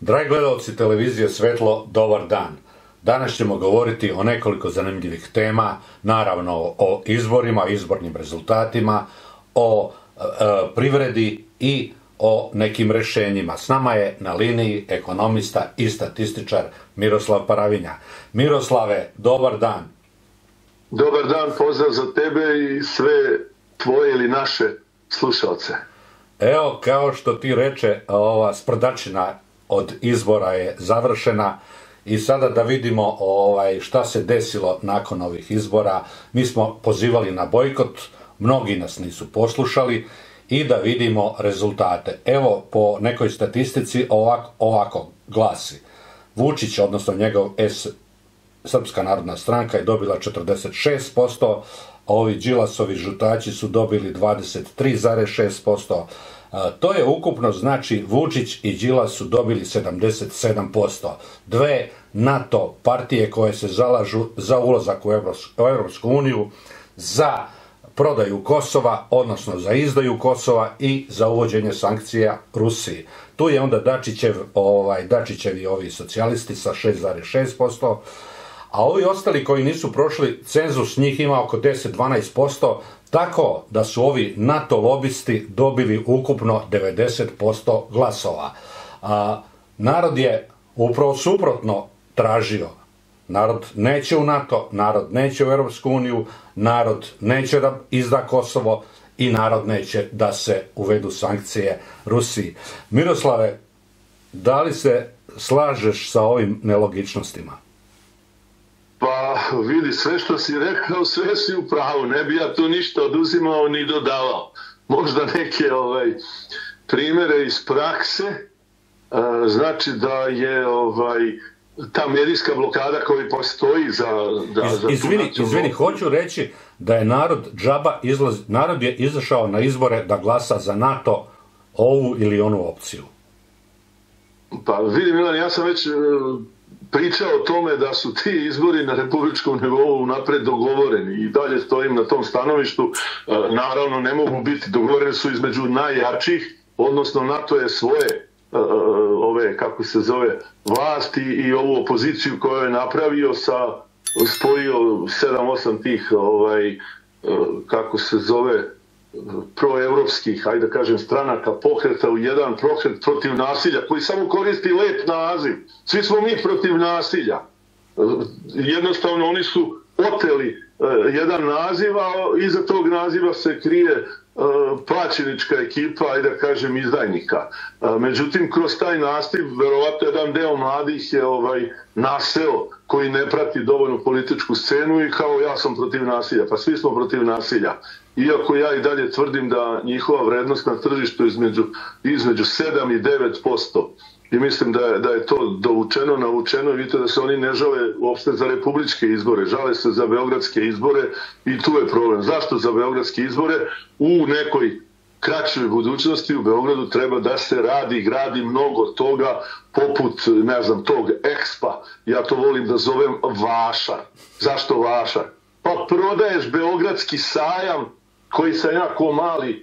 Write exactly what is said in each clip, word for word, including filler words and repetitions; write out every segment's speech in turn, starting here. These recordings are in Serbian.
Dragi gledalci televizije Svetlo, dobar dan. Danas ćemo govoriti o nekoliko zanimljivih tema, naravno o izborima, izbornim rezultatima, o e, privredi i o nekim rešenjima. S nama je na liniji ekonomista i statističar Miroslav Paravinja. Miroslave, dobar dan. Dobar dan, pozdrav za tebe i sve tvoje ili naše slušalce. Evo, kao što ti reče, ova sprdačina od izbora je završena i sada da vidimo ovaj, šta se desilo nakon ovih izbora. Mi smo pozivali na bojkot, mnogi nas nisu poslušali i da vidimo rezultate. Evo, po nekoj statistici ovako, ovako glasi. Vučić, odnosno njegov S, Srpska narodna stranka, je dobila četrdeset šest posto, a ovi Đilasovi žutači su dobili dvadeset tri zarez šest posto. To je ukupno, znači, Vučić i Đilas su dobili sedamdeset sedam posto. Dve NATO partije koje se zalažu za ulazak u Evropsku uniju, za prodaju Kosova, odnosno za izdaju Kosova i za uvođenje sankcija Rusiji. Tu je onda Dačićev, ovaj, Dačićevi ovi socijalisti sa šest zarez šest posto, a ovi ostali koji nisu prošli cenzus, njih ima oko deset do dvanaest posto, tako da su ovi NATO lobisti dobili ukupno devedeset posto glasova. A, narod je upravo suprotno tražio. Narod neće u NATO, narod neće u Europsku uniju, narod neće da izda Kosovo i narod neće da se uvedu sankcije Rusiji. Miroslave, da li se slažeš sa ovim nelogičnostima? Pa vidi, sve što si rekao, sve si u pravu. Ne bi ja tu ništa oduzimao ni dodavao. Možda neke ovaj, primere iz prakse. E, znači da je ovaj, ta medijska blokada koja postoji za... Da, Iz, za izvini, izvini, hoću reći da je narod džaba izlaz, narod je izašao na izbore da glasa za NATO, ovu ili onu opciju. Pa vidi, Milan, ja sam već pričao o tome da su ti izbori na republičkom nivou napred dogovoreni i dalje stojim na tom stanovištu. Naravno, ne mogu biti dogovoreni, su između najjačih, odnosno NATO je svoje ove, kako se zove, vlasti i ovu opoziciju koju je napravio sa, spojio sedam osam tih ovaj, kako se zove, proevropskih, ajde da kažem, stranaka, pokreta u jedan pokret protiv nasilja, koji samo koristi lep naziv. Svi smo mi protiv nasilja. Jednostavno oni su oteli jedan naziv, a iza tog naziva se krije plaćenička ekipa, ajde da kažem, izdajnika. Međutim, kroz taj naziv, verovatno jedan deo mladih je ovaj, naseo koji ne prati dovoljnu političku scenu i kao ja sam protiv nasilja. Pa svi smo protiv nasilja. Iako ja i dalje tvrdim da njihova vrednost na tržištu između, između sedam i devet posto. I mislim da je, da je to dovučeno, navučeno i vidite da se oni ne žale uopšte za republičke izbore, žale se za beogradske izbore i tu je problem. Zašto za beogradske izbore? U nekoj kraćoj budućnosti u Beogradu treba da se radi, gradi mnogo toga poput, ne znam, tog Expa, ja to volim da zovem Vašar. Zašto Vašar? Pa prodaješ beogradski sajam koji sam jako mali,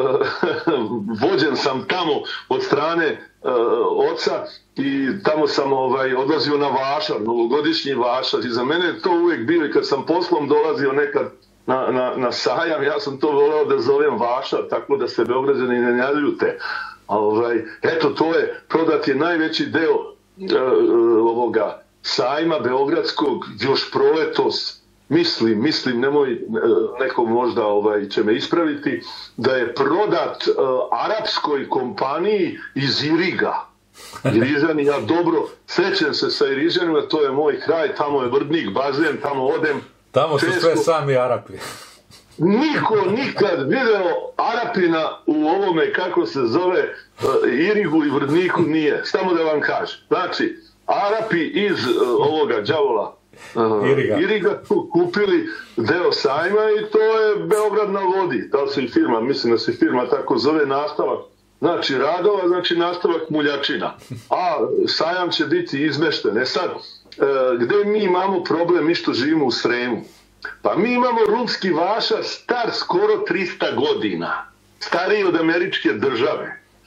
vođen sam tamo od strane oca i tamo sam ovaj, odlazio na Vašar, novogodišnji Vašar i za mene je to uvijek bilo i kad sam poslom dolazio nekad na, na, na sajam, ja sam to voleo da zovem Vašar, tako da se Beograđani ne naljute. Ovaj, eto, to je, prodat je najveći deo uh, ovoga sajma beogradskog još proletos. Mislim, mislim, nemoj, neko možda ovaj, će me ispraviti, da je prodat uh, arapskoj kompaniji iz Iriga. Irižani, ja dobro srećem se sa Irižanima, to je moj kraj, tamo je Vrdnik, bazen, tamo odem. Tamo su često, sve sami Arapi. Niko nikad video Arapina u ovome, kako se zove, uh, Irigu i Vrdniku nije. Samo da vam kažem. Znači, Arapi iz uh, ovoga đavola Uh, Iriga. Iriga tu kupili deo sajma i to je Beograd na vodi. Da li se i firma, mislim da se firma tako zove, nastavak. Znači radova, znači nastavak muljačina. A sajam će biti izmešten. E sad, uh, gde mi imamo problem, mi što živimo u Sremu? Pa mi imamo rumski Vašar star skoro trista godina. Stariji od američke države.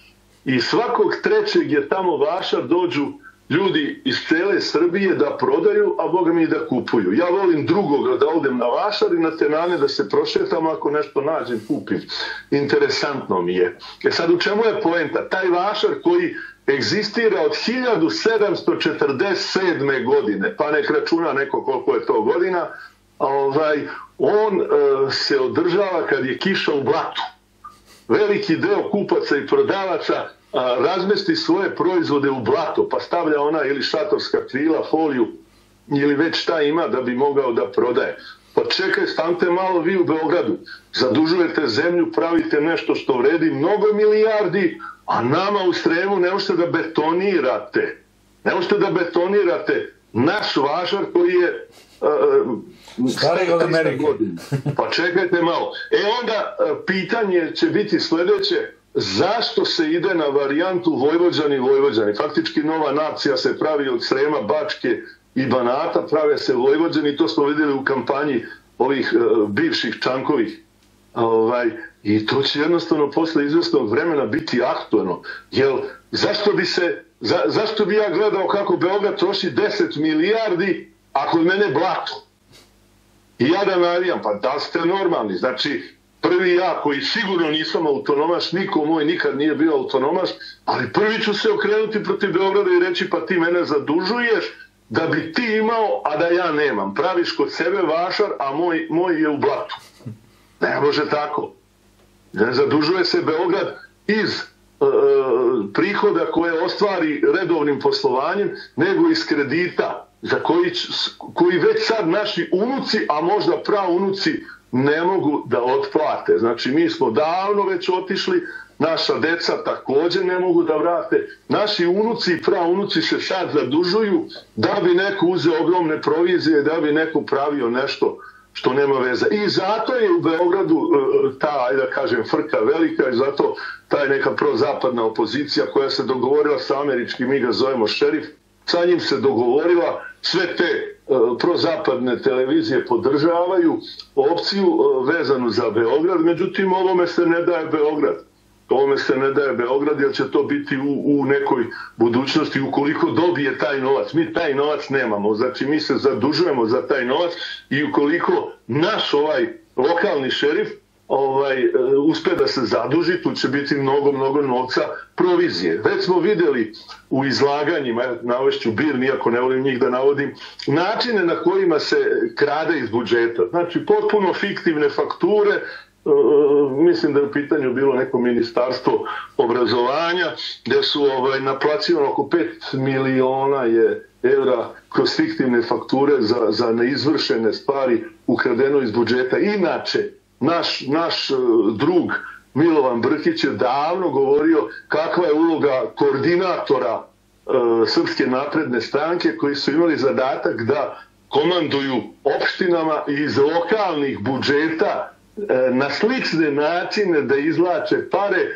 i svakog trećeg je tamo vašar, dođu ljudi iz cele Srbije da prodaju, a boga mi da kupuju. Ja volim drugoga da odem na vašar i na tenane da se prošetam, ako nešto nađem, kupim. Interesantno mi je. E sad, u čemu je poenta? Taj vašar koji egzistira od hiljadu sedamsto četrdeset sedme. godine, pa nek računa neko koliko je to godina, ovaj, on e, se održava kad je kiša u blatu. Veliki deo kupaca i prodavaca a, razmesti svoje proizvode u blato, pa stavlja ona ili šatorska krila, foliju ili već šta ima da bi mogao da prodaje. Pa čekaj, stanite malo vi u Beogradu, zadužujete zemlju, pravite nešto što vredi mnogo milijardi, a nama u Sremu ne možete da betonirate. Ne možete da betonirate naš vašar koji je uh, stari od Amerike. Pa čekajte malo. E onda uh, pitanje će biti sljedeće: zašto se ide na varijantu Vojvođani Vojvođani? Faktički nova nacija se pravi od Srema, Bačke i Banata, prave se Vojvođani, to smo vidjeli u kampanji ovih uh, bivših Čankovih. Ovaj, I to će jednostavno posle izvesnog vremena biti aktuelno. Jel, zašto bi se, za, zašto bi ja gledao kako Beograd troši deset milijardi, a kod mene blato? I ja da navijam, pa da ste normalni? Znači, prvi ja koji sigurno nisam autonomaš, niko moj nikad nije bio autonomaš, ali prvi ću se okrenuti protiv Beograda i reći pa ti mene zadužuješ da bi ti imao, a da ja nemam. Praviš kod sebe vašar, a moj, moj je u blatu. Ne može tako. Ne zadužuje se Beograd iz e, prihoda koje ostvari redovnim poslovanjem, nego iz kredita za koji, koji već sad naši unuci, a možda praunuci, ne mogu da otplate. Znači, mi smo davno već otišli, naša deca također ne mogu da vrate. Naši unuci i praunuci se sad zadužuju da bi neko uzeo ogromne provizije, da bi neko pravio nešto što nema veze. I zato je u Beogradu ta, ajde da kažem, frka velika, i zato ta neka prozapadna opozicija koja se dogovorila sa američkim, mi ga zovemo šerif, sa njim se dogovorila, sve te uh, prozapadne televizije podržavaju opciju uh, vezanu za Beograd, međutim ovome se ne daje Beograd. Ovome se ne daje Beograd, jer će to biti u, u nekoj budućnosti ukoliko dobije taj novac. Mi taj novac nemamo, znači mi se zadužujemo za taj novac, i ukoliko naš ovaj lokalni šerif ovaj, uspe da se zaduži, tu će biti mnogo, mnogo novca provizije. Već smo vidjeli u izlaganjima, navešću Bir, nijako ne volim njih da navodim, načine na kojima se krade iz budžeta. Znači potpuno fiktivne fakture. Uh, mislim da je u pitanju bilo neko ministarstvo obrazovanja, gdje su ovaj, naplaćivano oko pet miliona je evra kroz fiktivne fakture za, za neizvršene stvari ukradeno iz budžeta. Inače, naš, naš uh, drug Milovan Brkić je davno govorio kakva je uloga koordinatora uh, Srpske napredne stranke, koji su imali zadatak da komanduju opštinama iz lokalnih budžeta na slične načine da izvlače pare e,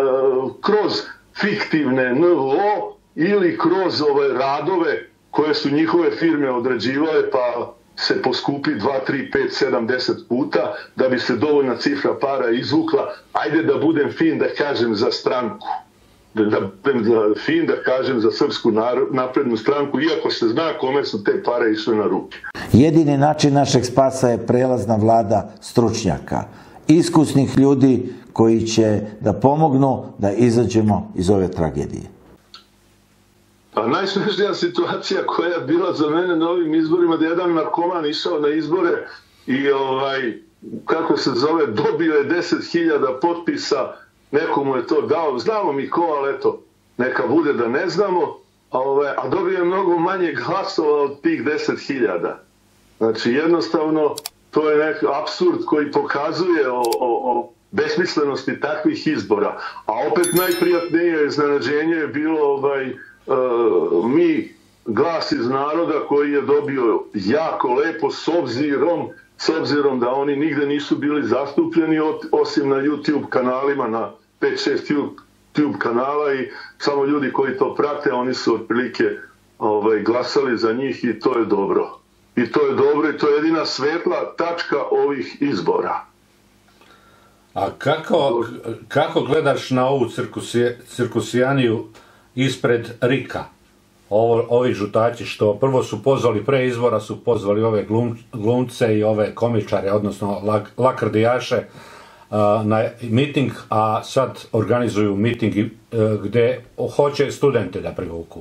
kroz fiktivne N V O ili kroz ove radove koje su njihove firme odrađivale, pa se poskupi dva, tri, pet, sedam, deset puta da bi se dovoljna cifra para izvukla. Ajde da budem fin da kažem za stranku. Da budem fin da kažem za Srpsku naprednu stranku, iako se zna kome su te pare išle na ruke. Jedini način našeg spasa je prelazna vlada stručnjaka, iskusnih ljudi koji će da pomognu da izađemo iz ove tragedije. Pa najsmešnija situacija koja je bila za mene na ovim izborima, da je jedan narkoman išao na izbore i ovaj, kako se zove, dobio je deset hiljada potpisa, nekomu je to dao, znamo mi ko, ali eto, neka bude da ne znamo, a, ovaj, a dobio je mnogo manje glasova od tih deset hiljada. Znači, jednostavno, to je neki apsurd koji pokazuje o, o, o besmislenosti takvih izbora. A opet najprijatnije iznenađenje je bilo ovaj, uh, mi, glas iz naroda, koji je dobio jako lepo, s obzirom, s obzirom da oni nigde nisu bili zastupljeni, osim na YouTube kanalima, na pet šest YouTube kanala, i samo ljudi koji to prate, oni su otprilike ovaj, glasali za njih, i to je dobro. I to je dobro, i to je jedina svetla tačka ovih izbora. A kako, kako gledaš na ovu cirkusije, cirkusijaniju ispred Rika? Ovo, ovi žutači što prvo su pozvali, pre izbora su pozvali ove glum, glumce i ove komičare, odnosno lak, lakrdijaše uh, na miting, a sad organizuju miting uh, gdje hoće studente da privuku.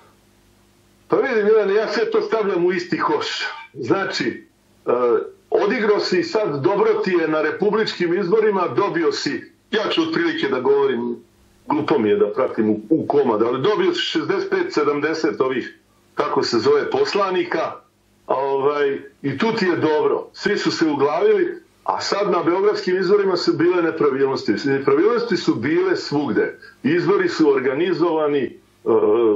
Pa vidim, Milane, ja sve to stavljam u isti koš. Znači, uh, odigrao si sad, dobro ti je na republičkim izborima, dobio si, ja ću otprilike da govorim, glupo mi je da pratim u, u komad, ali dobio si šezdeset pet sedamdeset ovih, kako se zove, poslanika, ovaj, i tu ti je dobro. Svi su se uglavili, a sad na beogradskim izborima su bile nepravilnosti. Nepravilnosti su bile svugde. Izbori su organizovani uh,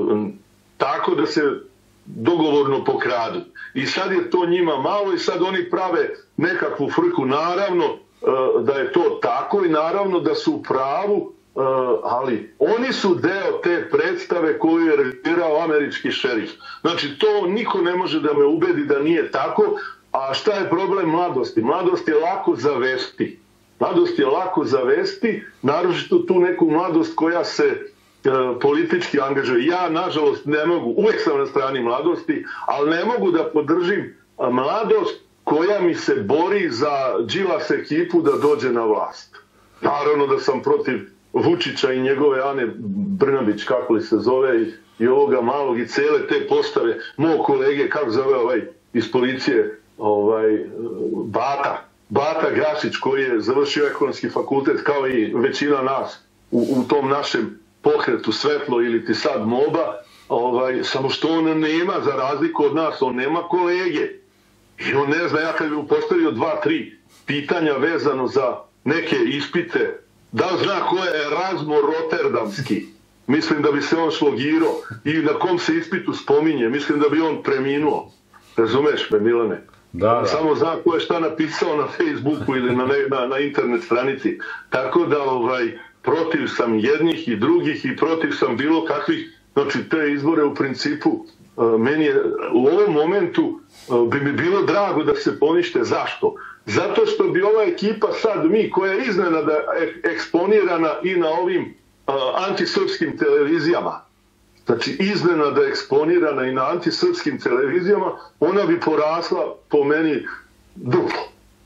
tako da se dogovorno pokradu. I sad je to njima malo i sad oni prave nekakvu frku. Naravno uh, da je to tako i naravno da su u pravu, uh, ali oni su deo te predstave koju je režirao američki šerif. Znači to niko ne može da me ubedi da nije tako. A šta je problem mladosti? Mladost je lako zavesti. Mladost je lako zavesti, naročito tu neku mladost koja se e, politički angažuje. Ja, nažalost, ne mogu, uvek sam na strani mladosti, ali ne mogu da podržim mladost koja mi se bori za Đilas ekipu da dođe na vlast. Naravno da sam protiv Vučića i njegove Ane Brnabić, kako li se zove, i, i ovoga malog i cele te postave, mog kolege, kako zove ovaj iz policije, ovaj, Bata, Bata Gašić, koji je završio ekonomski fakultet kao i većina nas u, u tom našem pokretu Svetlo ili ti sad Moba, ovaj, samo što on nema, za razliku od nas, on nema kolege. I on ne zna, ja kad bi mu postavio dva, tri pitanja vezano za neke ispite, da li zna ko je Erasmo Rotterdamski, mislim da bi se on slogirao, i na kom se ispitu spominje, mislim da bi on preminuo. Razumeš me, Milane? Da, da. Samo zna ko je šta napisao na Facebooku ili na, na, na internet stranici. Tako da ovaj, protiv sam jednih i drugih i protiv sam bilo kakvih, znači te izbore u principu, uh, meni je u ovom momentu uh, bi mi bilo drago da se ponište. Zašto? Zato što bi ova ekipa sad, mi koja je iznenada eksponirana i na ovim uh, antisrpskim televizijama, znači iznenada eksponirana i na antisrpskim televizijama, ona bi porasla po meni duplo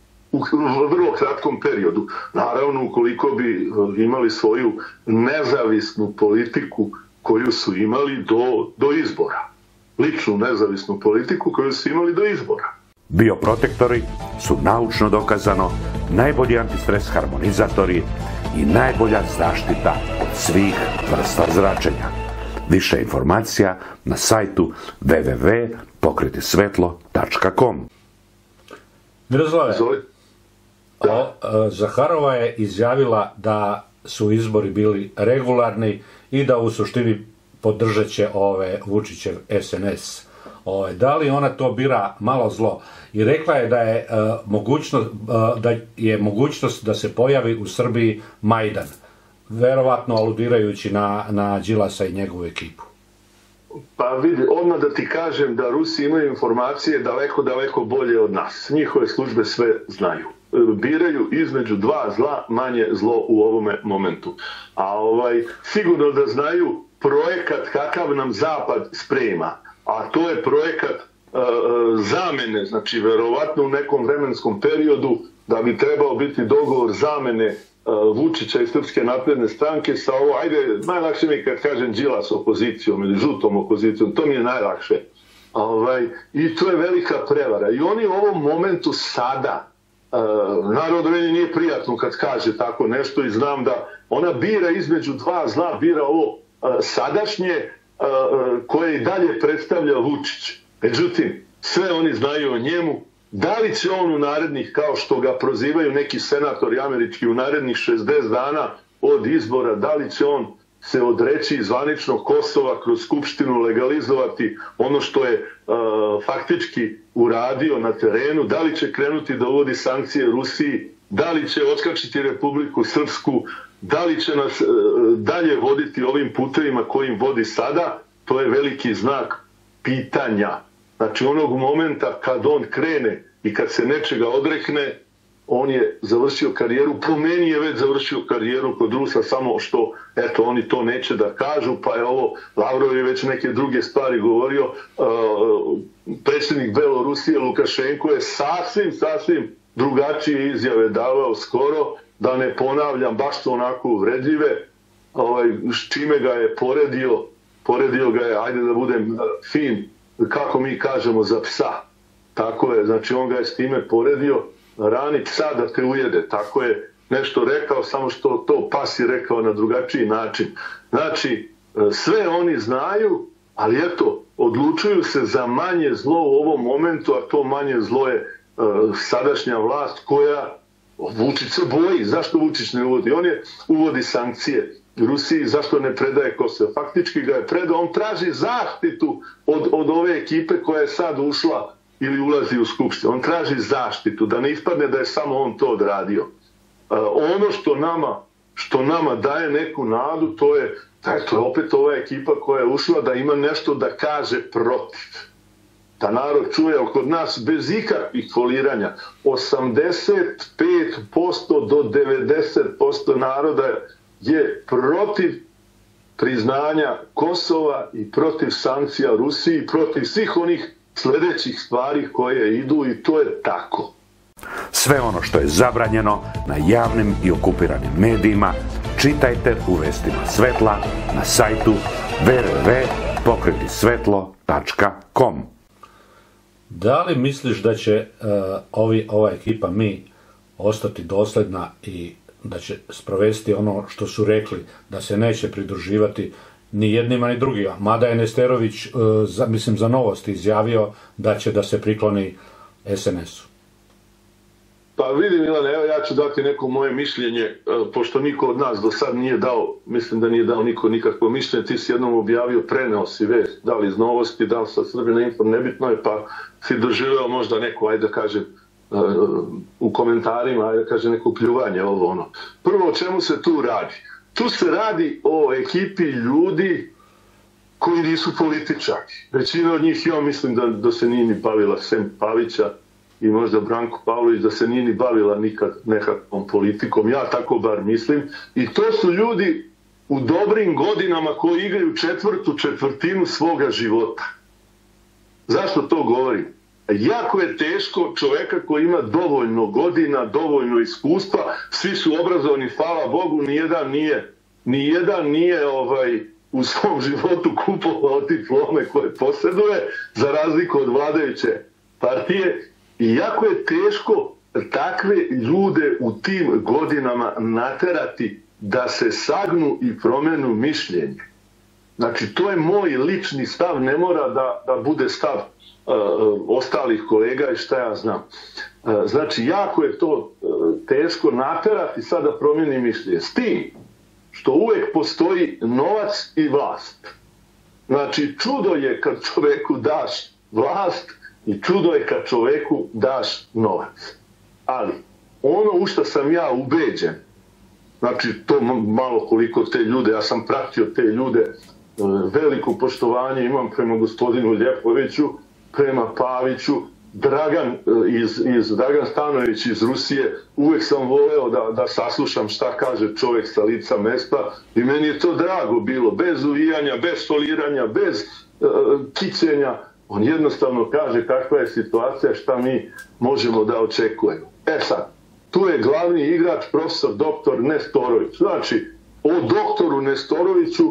u vrlo kratkom periodu. Naravno, ukoliko bi imali svoju nezavisnu politiku koju su imali do, do izbora. Ličnu nezavisnu politiku koju su imali do izbora. Bioprotektori su naučno dokazano najbolji antistres harmonizatori i najbolja zaštita od svih vrsta zračenja. Više informacija na sajtu w w w tačka pokreti svetlo tačka com. Miroslave, Zaharova je izjavila da su izbori bili regularni i da u suštini podržat će ove Vučićev S N S. Ove, da li ona to bira malo zlo? I rekla je da je, uh, mogućnost, uh, da je mogućnost da se pojavi u Srbiji Majdan. Verovatno aludirajući na, na Đilasa i njegovu ekipu. Pa vidi, odmah da ti kažem da Rusi imaju informacije daleko, daleko bolje od nas. Njihove službe sve znaju. Biraju između dva zla, manje zlo u ovome momentu. A ovaj, sigurno da znaju projekat kakav nam Zapad sprema. A to je projekat uh, zamene, znači verovatno u nekom vremenskom periodu da bi trebao biti dogovor zamene Vučića i Srpske napredne stranke sa ovo, ajde, najlakše mi kad kažem Đilas opozicijom ili žutom opozicijom, to mi je najlakše. Ovaj, i to je velika prevara. I oni u ovom momentu sada, uh, naravno meni nije prijatno kad kaže tako nešto i znam da ona bira između dva zla, bira ovo uh, sadašnje uh, koje i dalje predstavlja Vučić. Međutim, sve oni znaju o njemu. Da li će on u narednih, kao što ga prozivaju neki senatori američki, u narednih šezdeset dana od izbora, da li će on se odreći zvanično Kosova kroz Skupštinu, legalizovati ono što je uh, faktički uradio na terenu, da li će krenuti da uvodi sankcije Rusiji, da li će otkačiti Republiku Srpsku, da li će nas uh, dalje voditi ovim putevima kojim vodi sada, to je veliki znak pitanja. Znači onog momenta kad on krene i kad se nečega odrekne, on je završio karijeru, po meni je već završio karijeru kod Rusa, samo što, eto, oni to neće da kažu, pa je ovo, Lavrov je već neke druge stvari govorio, uh, predsjednik Belorusije Lukašenko je sasvim, sasvim drugačije izjave davao skoro, da ne ponavljam, baš to onako uvredljive, ovaj, s čime ga je poredio, poredio ga je, ajde da budem fin, kako mi kažemo za psa. Tako je, znači on ga je s time poredio, rani psa da te ujede, tako je nešto rekao, samo što to pas je rekao na drugačiji način. Znači, sve oni znaju, ali eto, odlučuju se za manje zlo u ovom momentu, a to manje zlo je uh, sadašnja vlast koja Vučić se boji. Zašto Vučić ne uvodi? On je uvodi sankcije Rusiji, zašto ne predaje Kosovo? Faktički ga je predao, on traži zaštitu od, od ove ekipe koja je sad ušla ili ulazi u skupštinu. On traži zaštitu, da ne ispadne da je samo on to odradio. Uh, ono što nama, što nama daje neku nadu, to je da je to opet ova ekipa koja je ušla da ima nešto da kaže protiv. Da narod čuje kod nas bez ikakvih foliranja. osamdeset pet posto do devedeset posto naroda je protiv priznanja Kosova i protiv sankcija Rusiji, protiv svih onih sljedećih stvari koje idu, i to je tako. Sve ono što je zabranjeno na javnim i okupiranim medijima čitajte u vestima svetla na sajtu w w w tačka pokreti svetlo tačka com. Da li misliš da će uh, ovi, ova ekipa mi ostati dosljedna i da će sprovesti ono što su rekli, da se neće pridruživati ni jednima ni drugima? Mada je Nesterović, uh, za, mislim, za Novosti izjavio da će da se prikloni es en esu. Pa vidi, Milane, evo ja ću dati neko moje mišljenje, pošto niko od nas do sad nije dao, mislim da nije dao niko nikakvo mišljenje, ti si jednom objavio, preneo si vest, da li iz Novosti, da li sa Srbina Info, nebitno je, pa si doživeo možda neko, ajde da kažem, u komentarima, ajde da kažem, neko pljuvanje, ovo ono. Prvo, o čemu se tu radi? Tu se radi o ekipi ljudi koji nisu političari. Većina od njih, ja mislim da, da se nije ni bavila, sem Pavića i možda Branko Pavlović, da se nije ni bavila nikad nekakvom politikom, ja tako bar mislim. I to su ljudi u dobrim godinama koji igraju četvrtu četvrtinu svoga života. Zašto to govorim? Jako je teško čoveka koji ima dovoljno godina, dovoljno iskustva, svi su obrazovani, hvala Bogu, nijedan nije, nijedan nije ovaj, u svom životu kupovao diplome koje posjeduje, za razliku od vladajuće partije. I jako je teško takve ljude u tim godinama naterati da se sagnu i promenu mišljenje. Znači, to je moj lični stav, ne mora da, da bude stav uh, ostalih kolega i šta ja znam. Uh, znači, jako je to uh, teško naterati sad da promeni mišljenje. S tim što uvek postoji novac i vlast. Znači, čudo je kad čoveku daš vlast i čudo je kad čoveku daš novac. Ali, ono u što sam ja ubeđen, znači to malo koliko te ljude, ja sam pratio te ljude, veliko poštovanje imam prema gospodinu Ljepoviću, prema Paviću, Dragan, iz, iz, Dragan Stanojević iz Rusije, uvek sam voleo da, da saslušam šta kaže čovjek sa lica mesta i meni je to drago bilo, bez uvijanja, bez foliranja, bez uh, kićenja. On jednostavno kaže kakva je situacija, šta mi možemo da očekujemo. E sad, tu je glavni igrač profesor doktor Nestorović. Znači, o doktoru Nestoroviću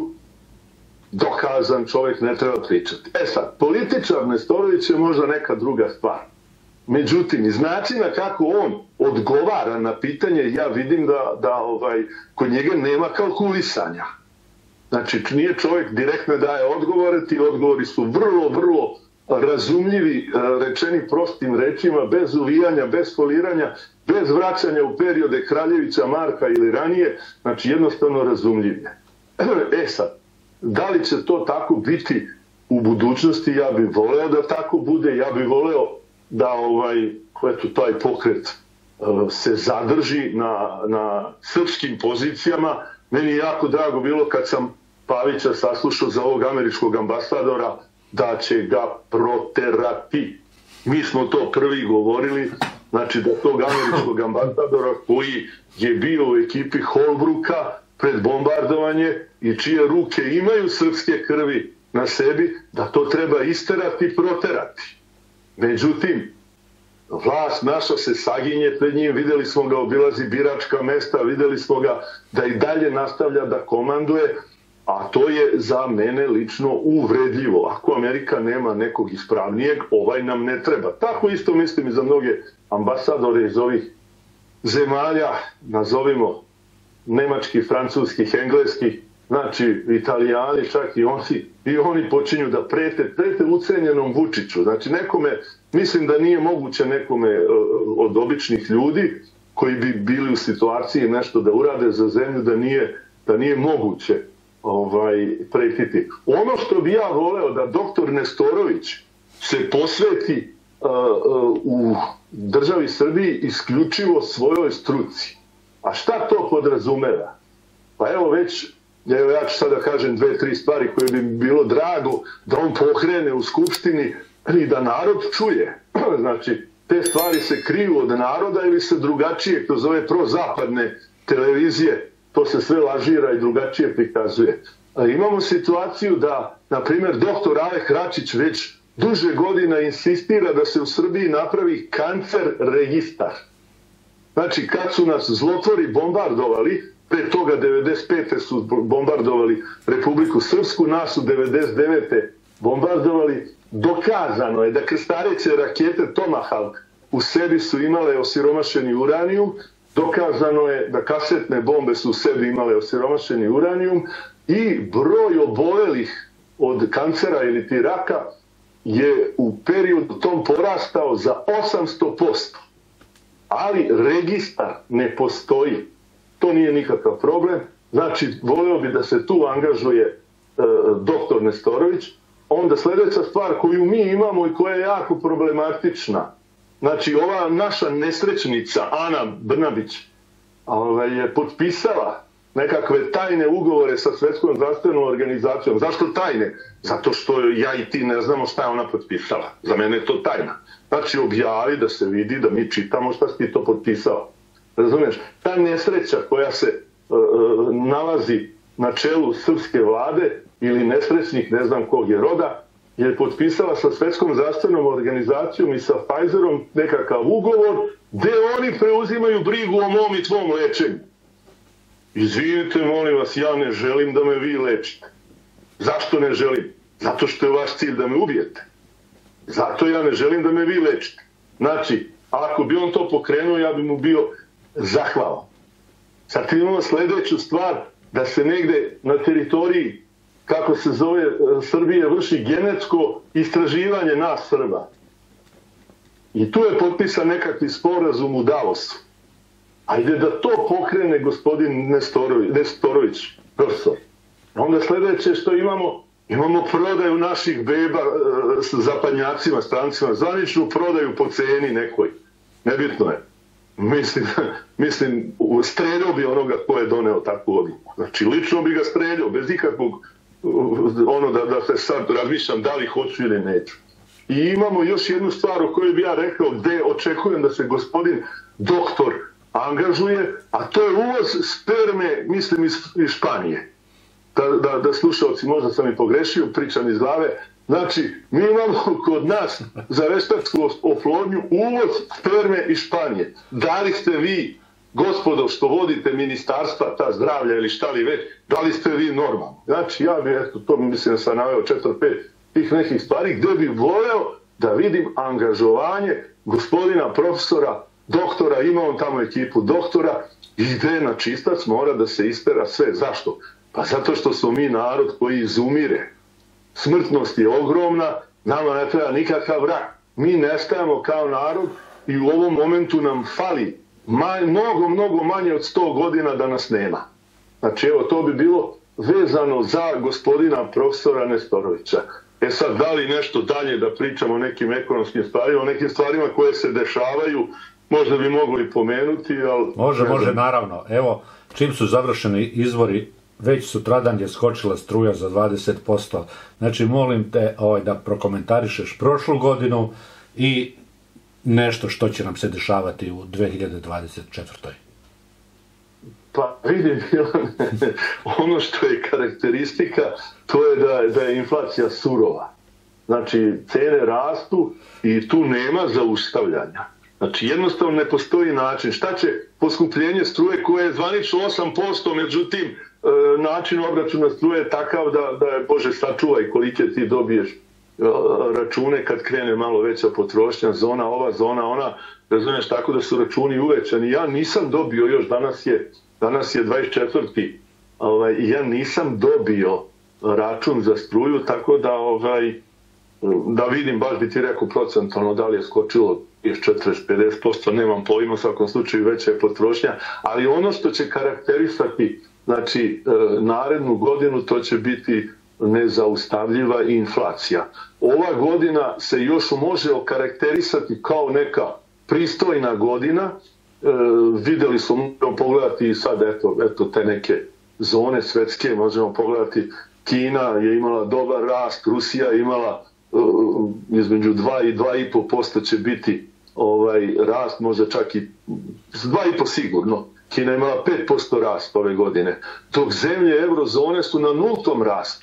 dokazan čovjek, ne treba pričati. E sad, političar Nestorović je možda neka druga stvar. Međutim, iz načina kako on odgovara na pitanje, ja vidim da, da ovaj, kod njega nema kalkulisanja. Znači, nije čovjek direktno daje odgovore, ti odgovori su vrlo, vrlo razumljivi, rečeni prostim rečima, bez uvijanja, bez foliranja, bez vraćanja u periode Kraljevića, Marka ili ranije, znači jednostavno razumljivi. E sad, da li će to tako biti u budućnosti? Ja bih voleo da tako bude, ja bih voleo da ovaj, eto, taj pokret se zadrži na, na srpskim pozicijama. Meni je jako drago bilo kad sam Pavića saslušao za ovog američkog ambasadora da će ga proterati. Mi smo to prvi govorili Znači da tog američkog ambasadora koji je bio u ekipi Holbrooka pred bombardovanje i čije ruke imaju srpske krvi na sebi, da to treba isterati i proterati. Međutim, vlast naša se saginje pred njim, videli smo ga obilazi biračka mesta, videli smo ga da i dalje nastavlja da komanduje, a to je za mene lično uvredljivo. Ako Amerika nema nekog ispravnijeg, ovaj nam ne treba. Tako isto mislim i za mnoge ambasadore iz ovih zemalja, nazovimo nemačkih, francuskih, engleskih, znači Italijani čak i oni, i oni počinju da prete, prete ucenjenom Vučiću. Znači nekome, mislim da nije moguće nekome od običnih ljudi koji bi bili u situaciji nešto da urade za zemlju, da nije, da nije moguće ovaj, pretiti. Ono što bi ja voleo da doktor Nestorović se posveti uh, uh, u državi Srbiji isključivo svojoj struci. A šta to podrazumeva? Pa evo već, evo ja ću sada kažem dve, tri stvari koje bi bilo drago da on pokrene u Skupštini i da narod čuje. Znači, te stvari se kriju od naroda ili se drugačije kroz ove prozapadne televizije, to se sve lažira i drugačije prikazuje. Ali imamo situaciju da, na primjer, doktor Alek Račić već duže godina insistira da se u Srbiji napravi kancer registar. Znači, kad su nas zlotvori bombardovali, pre toga devedeset pete su bombardovali Republiku Srpsku, nas su devedeset devete bombardovali, dokazano je da krstareće rakete Tomahawk u sebi su imale osiromašeni uranijum, dokazano je da kasetne bombe su u sebi imale osiromašeni uranijum i broj obolelih od kancera ili ti raka je u periodu tom porastao za osamsto posto. Ali registar ne postoji. To nije nikakav problem. Znači, voleo bi da se tu angažuje e, doktor Nestorović. Onda sljedeća stvar koju mi imamo i koja je jako problematična. Znači, ova naša nesrećnica Ana Brnabić ovaj, je potpisala nekakve tajne ugovore sa Svetskom zdravstvenom organizacijom. Zašto tajne? Zato što ja i ti ne znamo šta je ona potpisala. Za mene je to tajna. Znači, objavi da se vidi, da mi čitamo šta si ti to potpisao. Razumiješ? Ta nesreća koja se uh, nalazi na čelu srpske vlade ili nesrećnih, ne znam kog je roda, je potpisala sa Svetskom zdravstvenom organizacijom i sa Pfizerom nekakav ugovor gde oni preuzimaju brigu o mom i tvom lečenju. Izvinite, molim vas, ja ne želim da me vi lečite. Zašto ne želim? Zato što je vaš cilj da me ubijete. Zato ja ne želim da me vi lečite. Znači, ako bi on to pokrenuo, ja bi mu bio zahvalan. Sad imamo sljedeću stvar, da se negde na teritoriji, kako se zove, Srbije, vrši genetsko istraživanje nas Srba. I tu je potpisan nekakvi sporazum u Davosu. Ajde da to pokrene gospodin Nestorović, Nestorović profesor. Onda sljedeće što imamo, imamo prodaju naših beba e, s zapadnjacima, strancima, zvaničnu prodaju po ceni nekoj. Nebitno je. Mislim, mislim streljao bi onoga ko je doneo takvu odluku. Znači, lično bi ga streljao, bez ikakvog, ono da, da se sad razmišljam da li hoću ili neću. I imamo još jednu stvar o kojoj bi ja rekao, gde očekujem da se gospodin doktor angažuje, a to je uvoz sperme, mislim, iz, iz Španije. Da, da, da slušalci, možda sam i pogrešio, pričam iz glave. Znači, mi imamo kod nas za veštačku oplodnju uvoz sperme iz Španije. Da li ste vi, gospodo, što vodite ministarstva, ta zdravlja ili šta li već, da li ste vi normalni? Znači, ja bi, eto, to mislim da sam naveo četiri pet tih nekih stvari, gdje bi voleo da vidim angažovanje gospodina profesora, doktora, ima on tamo ekipu doktora, ide na čistac, mora da se istera sve. Zašto? Pa zato što smo mi narod koji izumire. Smrtnost je ogromna, nama ne treba nikakav rak. Mi nestajemo kao narod i u ovom momentu nam fali maj, mnogo, mnogo manje od sto godina da nas nema. Znači, evo, to bi bilo vezano za gospodina profesora Nestorovića. E sad, da li nešto dalje da pričamo o nekim ekonomskim stvarima, o nekim stvarima koje se dešavaju, možda bi mogli pomenuti, ali... Može, može, naravno. Evo, čim su završeni izvori, već sutradan je skočila struja za dvadeset posto. Znači, molim te ovaj, da prokomentarišeš prošlu godinu i nešto što će nam se dešavati u dve hiljade dvadeset četvrtoj. Pa vidim, ono što je karakteristika, to je da, da je inflacija surova. Znači, cene rastu i tu nema zaustavljanja. Znači, jednostavno ne postoji način. Šta će poskupljenje struje koje je zvanično osam posto, međutim, način obračuna struje je takav da, da je, Bože, sačuvaj kolike ti dobiješ račune kad krene malo veća potrošnja, zona ova, zona ona, razumiješ, tako da su računi uvećani. Ja nisam dobio još, danas je, danas je dvadeset četvrti Ovaj, ja nisam dobio račun za struju, tako da ovaj, da vidim, baš bi ti rekao procentalno da li je skočilo četrdeset do pedeset posto, nemam pojma, u svakom slučaju veća je potrošnja, ali ono što će karakterisati, znači, narednu godinu, to će biti nezaustavljiva inflacija. Ova godina se još može okarakterisati kao neka pristojna godina. E, videli smo, možemo pogledati i sad, eto, eto te neke zone svetske, možemo pogledati, Kina je imala dobar rast, Rusija je imala uh, između dva i dva i po posto će biti ovaj rast, možda čak i dva i po sigurno. Kina je imala pet posto rast ove godine, dok zemlje eurozone su na nultom rastu.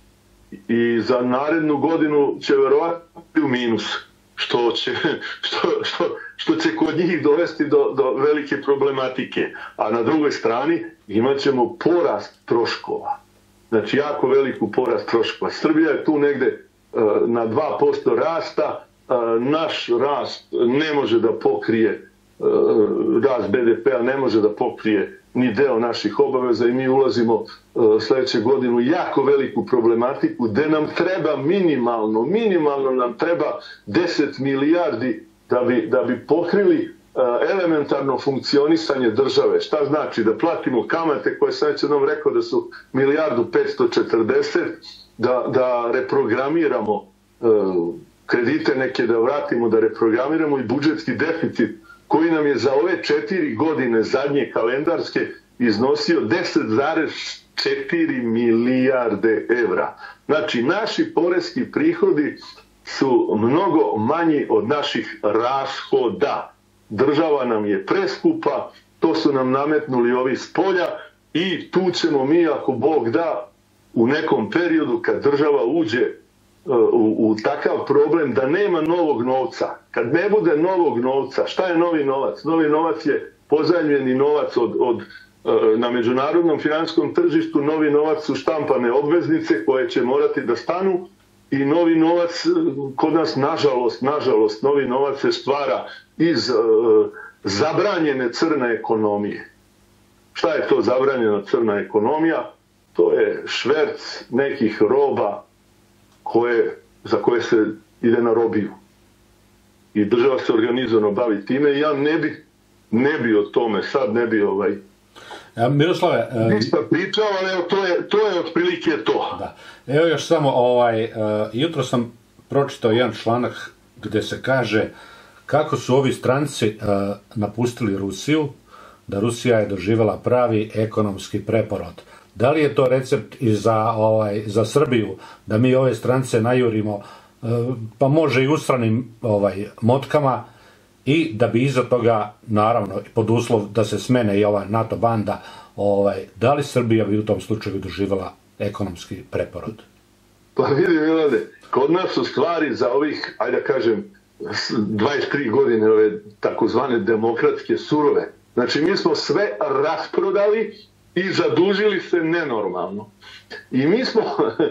I za narednu godinu će verovatno u minus, što će, što, što, što će kod njih dovesti do, do velike problematike. A na drugoj strani imat ćemo porast troškova. Znači, jako veliku porast troškova. Srbija je tu negde uh, na dva posto rasta. Uh, naš rast ne može da pokrije, uh, rast be de pe-a ne može da pokrije ni deo naših obaveza i mi ulazimo uh, sljedeće godine u jako veliku problematiku gde nam treba minimalno, minimalno nam treba deset milijardi da bi, da bi pokrili uh, elementarno funkcionisanje države. Šta znači? Da platimo kamate koje sam već jednom rekao da su milijardu petsto četrdeset, da, da reprogramiramo uh, kredite neke, da vratimo, da reprogramiramo i budžetski deficit koji nam je za ove četiri godine zadnje kalendarske iznosio deset zarez četiri milijarde evra. Znači, naši poreski prihodi su mnogo manji od naših rashoda. Država nam je preskupa, to su nam nametnuli ovi spolja i tu ćemo mi, ako Bog da, u nekom periodu kad država uđe U, u takav problem da nema novog novca. Kad ne bude novog novca, šta je novi novac? Novi novac je pozajmljeni novac od, od, na međunarodnom finansijskom tržištu, novi novac su štampane obveznice koje će morati da stanu i novi novac kod nas, nažalost, nažalost, novi novac se stvara iz uh, zabranjene crne ekonomije. Šta je to zabranjena crna ekonomija? To je šverc nekih roba koje, za koje se ide na robiju. I država se organizovano bavi time i ja ne bi, ne bi o tome, sad ne bi ovaj... Ja, Miroslave... Ništa pričao, ali evo, to je, to je otprilike to. Da. Evo još samo, ovaj, uh, jutro sam pročitao jedan članak gde se kaže kako su ovi stranci uh, napustili Rusiju, da Rusija je doživjela pravi ekonomski preporod. Da li je to recept i za, ovaj, za Srbiju, da mi ove strance najurimo, pa može i ustranim ovaj, motkama i da bi iza toga, naravno, pod uslov da se smene i ova NATO banda, ovaj, da li Srbija bi u tom slučaju doživjela ekonomski preporod? Pa vidi, Milane, kod nas su stvari za ovih, ajde da kažem, dvadeset tri godine ove takozvane demokratske surove. Znači, mi smo sve rasprodali i zadužili se nenormalno. I mi smo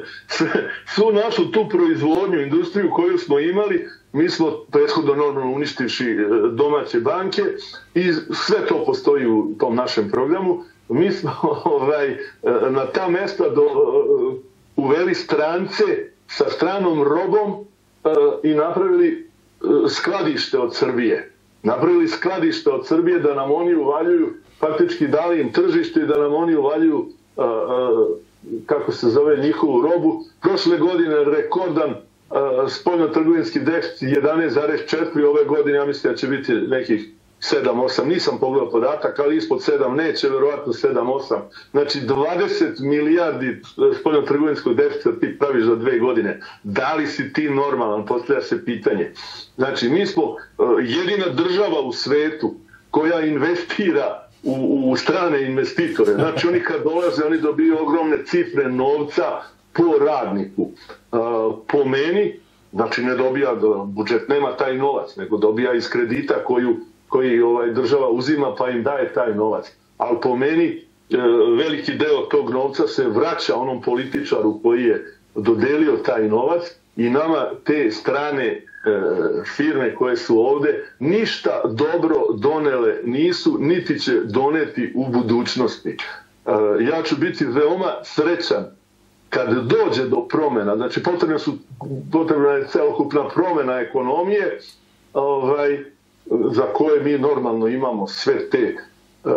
svu našu tu proizvodnju, industriju koju smo imali, mi smo prethodno normalno uništivši domaće banke i sve to postoji u tom našem programu. Mi smo ovaj, na ta mesta do, uveli strance sa stranom robom i napravili skladište od Srbije. Napravili skladište od Srbije da nam oni uvaljuju, faktički dali im tržište i da nam oni uvaljuju, a, a, kako se zove, njihovu robu. Prošle godine rekordan spoljno-trgovinski deficit jedanaest zarez četiri, ove godine ja mislim da će biti nekih sedam osam, nisam pogledao podatak, ali ispod sedam neće, verovatno sedam osam. Znači dvadeset milijardi spoljnotrgovinskog deficita ti praviš za dve godine. Da li si ti normalan? Postavlja se pitanje. Znači mi smo jedina država u svetu koja investira u, u strane investitore. Znači oni kad dolaze, oni dobiju ogromne cifre novca po radniku. Po meni, znači ne dobija, budžet nema taj novac, nego dobija iz kredita koju koji ovaj, država uzima pa im daje taj novac. Ali po meni veliki deo tog novca se vraća onom političaru koji je dodelio taj novac i nama te strane e, firme koje su ovde ništa dobro donele nisu, niti će doneti u budućnosti. E, ja ću biti veoma srećan kad dođe do promjena, znači potrebna, su, potrebna je celokupna promjena ekonomije, ovaj, za koje mi normalno imamo sve te uh,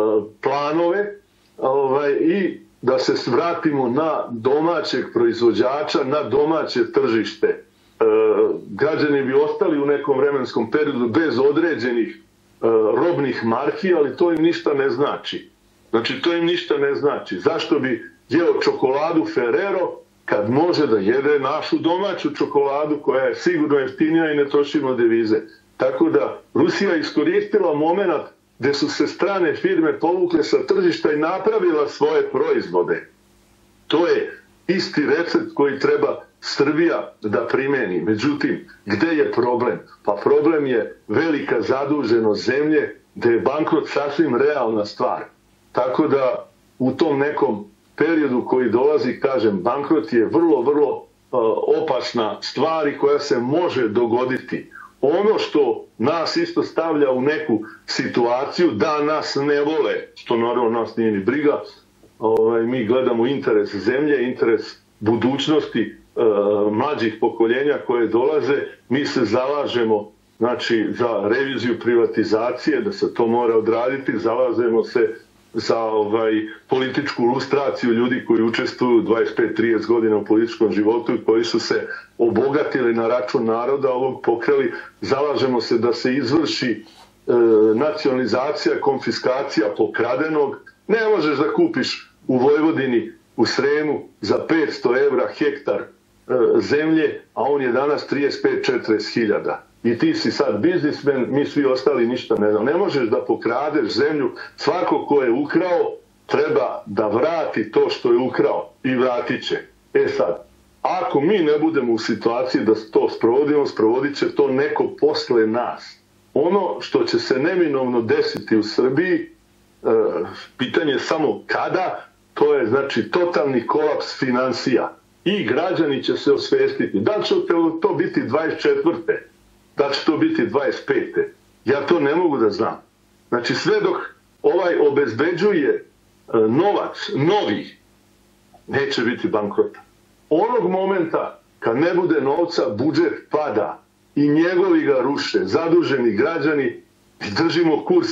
planove ovaj, i da se vratimo na domaćeg proizvođača, na domaće tržište. Uh, građani bi ostali u nekom vremenskom periodu bez određenih uh, robnih marki, ali to im ništa ne znači. Znači to im ništa ne znači. Zašto bi jeo čokoladu Ferrero kad može da jede našu domaću čokoladu koja je sigurno jeftinija i ne trošimo devize? Tako da Rusija iskoristila moment gde su se strane firme povukle sa tržišta i napravila svoje proizvode. To je isti recept koji treba Srbija da primeni. Međutim, gde je problem? Pa problem je velika zaduženost zemlje, gde je bankrot sasvim realna stvar. Tako da u tom nekom periodu koji dolazi, kažem, bankrot je vrlo, vrlo uh, opasna stvar i koja se može dogoditi. Ono što nas isto stavlja u neku situaciju da nas ne vole, što naravno nas nije ni briga, ovaj, mi gledamo interes zemlje, interes budućnosti e, mlađih pokoljenja koje dolaze, mi se zalažemo znači, za reviziju privatizacije, da se to mora odraditi, zalažemo se za ovaj, političku lustraciju ljudi koji učestvuju dvadeset pet do trideset godina u političkom životu i koji su se obogatili na račun naroda, ovog pokrali. Zalažemo se da se izvrši e, nacionalizacija, konfiskacija pokradenog. Ne možeš da kupiš u Vojvodini, u Sremu za petsto evra hektar e, zemlje, a on je danas trideset pet do četrdeset hiljada. I ti si sad biznismen, mi svi ostali ništa ne znam. Ne možeš da pokradeš zemlju. Svako ko je ukrao treba da vrati to što je ukrao i vratit će. E sad, ako mi ne budemo u situaciji da to sprovodimo, sprovodit će to neko posle nas. Ono što će se neminovno desiti u Srbiji, e, pitanje je samo kada, to je znači totalni kolaps finansija. I građani će se osvestiti. Da će to biti dvadeset četvrte da će to biti dvadeset pete Ja to ne mogu da znam. Znači sve dok ovaj obezbeđuje novac, novi, neće biti bankrota. Onog momenta kad ne bude novca, budžet pada i njegovi ga ruše, zaduženi građani, držimo kurs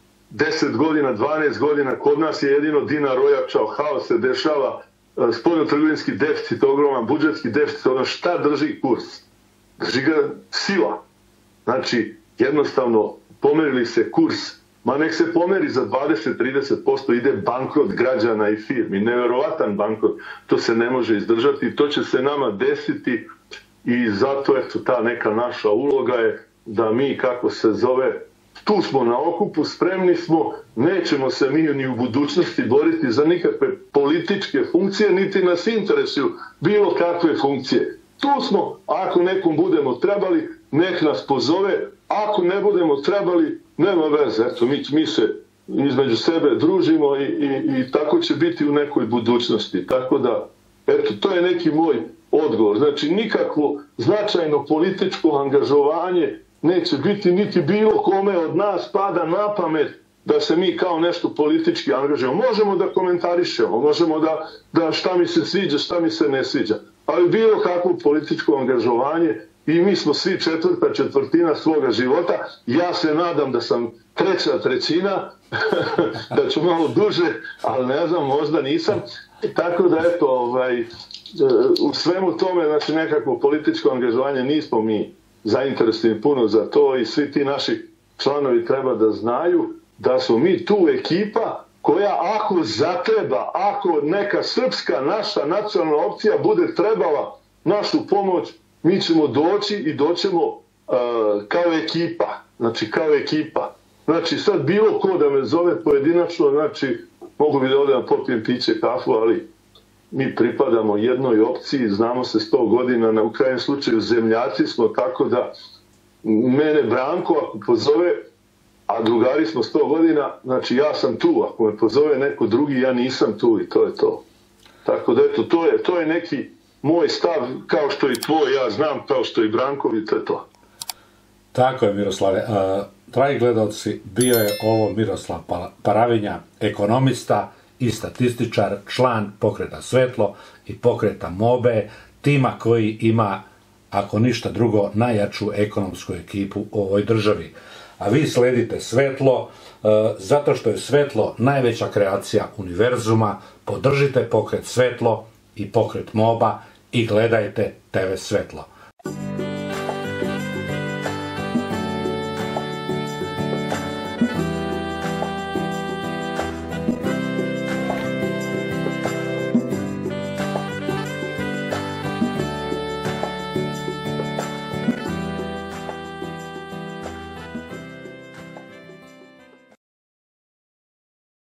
deset godina, dvanaest godina, kod nas je jedino dinar ojačao, haos se dešava, spoljnotrgovinski deficit, ogroman budžetski deficit, ono šta drži kurs? Drži ga sila. Znači, jednostavno, pomerili se kurs, ma nek se pomeri za dvadeset do trideset posto, ide bankrot građana i firmi, neverovatan bankrot, to se ne može izdržati, to će se nama desiti i zato, eto, ta neka naša uloga je da mi, kako se zove, tu smo na okupu, spremni smo, nećemo se mi ni u budućnosti boriti za nikakve političke funkcije, niti nas interesuju bilo kakve funkcije. Tu smo, ako nekom budemo trebali, nek nas pozove, ako ne budemo trebali, nema veze, eto, mi, mi se između sebe družimo i, i, i tako će biti u nekoj budućnosti. Tako da, eto, to je neki moj odgovor. Znači, nikakvo značajno političko angažovanje neće biti, niti bilo kome od nas pada na pamet da se mi kao nešto politički angažujemo. Možemo da komentarišemo, možemo da, da šta mi se sviđa, šta mi se ne sviđa, ali bilo kakvo političko angažovanje i mi smo svi četvrta četvrtina svoga života. Ja se nadam da sam treća trećina, da ću malo duže, ali ne znam, možda nisam. Tako da, eto, ovaj, u svemu tome, znači, nekakvo političko angažovanje nismo mi zainteresovani puno za to i svi ti naši članovi treba da znaju da smo mi tu ekipa koja ako zatreba, ako neka srpska naša nacionalna opcija bude trebala našu pomoć, mi ćemo doći i doćemo uh, kao ekipa. Znači, kao ekipa. Znači, sad bilo ko da me zove pojedinačno, znači, mogu bi da odem popijem piće, kafu, ali mi pripadamo jednoj opciji, znamo se sto godina, na u krajem slučaju zemljaci smo, tako da mene Branko ako pozove, a drugari smo sto godina, znači ja sam tu, ako me pozove neko drugi, ja nisam tu i to je to. Tako da eto, to je, to je neki moj stav, kao što i tvoj, ja znam, kao što i Branko, i to je to. Tako je, Miroslave. Uh, dragi gledalci, bio je ovo Miroslav Paravinja, ekonomista i statističar, član pokreta Svetlo i pokreta Mobe, tima koji ima, ako ništa drugo, najjaču ekonomsku ekipu u ovoj državi. A vi sledite Svetlo, uh, zato što je Svetlo najveća kreacija univerzuma. Podržite pokret Svetlo i pokret Moba i gledajte te ve Svetlo.